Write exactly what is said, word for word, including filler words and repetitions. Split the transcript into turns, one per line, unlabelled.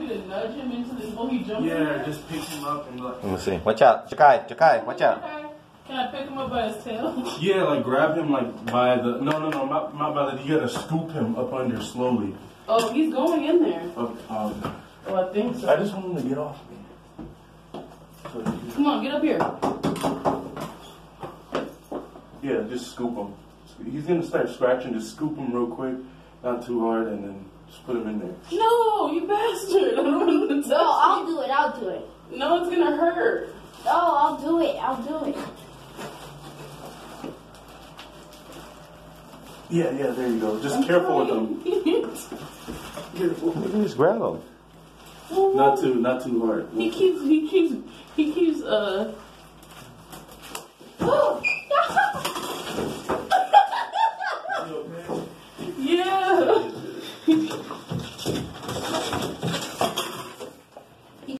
me to nudge him into this hole he jumped in?
Yeah, just pick him up and like.
Let me see. Watch out, Jakai. Jakai, watch out.
Can I pick him up by his tail?
Yeah, like grab him like by the. No, no, no, not, not by the. You gotta scoop him up under slowly.
Oh, he's going in there.
Up, um,
Oh, I think so.
I just want him to get off me. So,
Come on, get up here.
yeah, just scoop him. He's gonna start scratching. Just scoop him real quick, not too hard, and then just put him in there.
No, you bastard. I don't want to touch
No, I'll do it. I'll do it.
No, it's gonna hurt.
No, I'll do it. I'll do it.
Yeah, yeah, there you go. Just I'm careful trying. with him. Careful.
Just grab him.
Not too, not too hard.
He keeps, he keeps, he keeps, uh. Oh.
Is he okay?
Yeah.